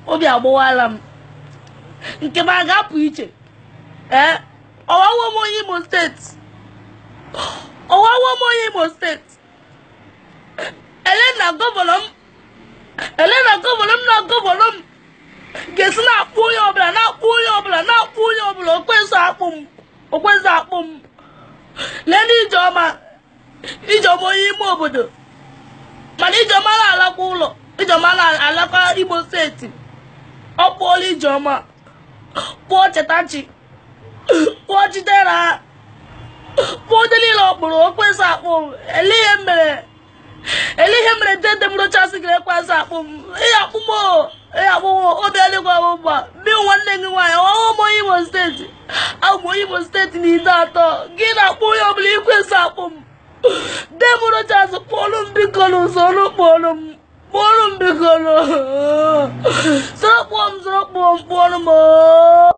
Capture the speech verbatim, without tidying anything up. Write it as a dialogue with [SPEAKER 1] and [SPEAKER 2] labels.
[SPEAKER 1] obi agbawala m nke m a ga-apụ iche ee ọwawo m onye Imo steeti ọwawo m onye Imo steeti ele na gọvanọ m ele na gọvanọ m na gọvanọ m ga-esi na-akpụ onye ọbụla na-akpụ onye ọbụla na-akpụ onye ọbụla okweso akpụ m okweso akpụ m lee na Ijeọma Ijeọma onye ime obodo mana Ijeọma na-alakwa ụlọ Ijeọma na-alakwa Imo steeti ọ kpụọla Ijeọma kpụọ Chetachi kpụọ Chidera kpụọ ndị niile ọ kpụrụ okweso akpụ m ele ihe mere ele ihe mere dede m rochasị gị ekweso akpụ m ihe akpụ m ihe akpụ m obi eluigwe ahụ mgba mmiri nwanne gị nwaanyị ọghọghọ m onye Imo steeti abụ m onye Imo steeti na ide atọ gị na-akpụ onye ọbụla ikweso akpụ m de m rochasị kpụọlụ m biko n'usoro kpụọlụ m kpụọlụ m biko soro kpụọ m soro kpụọ m kpụọlụ m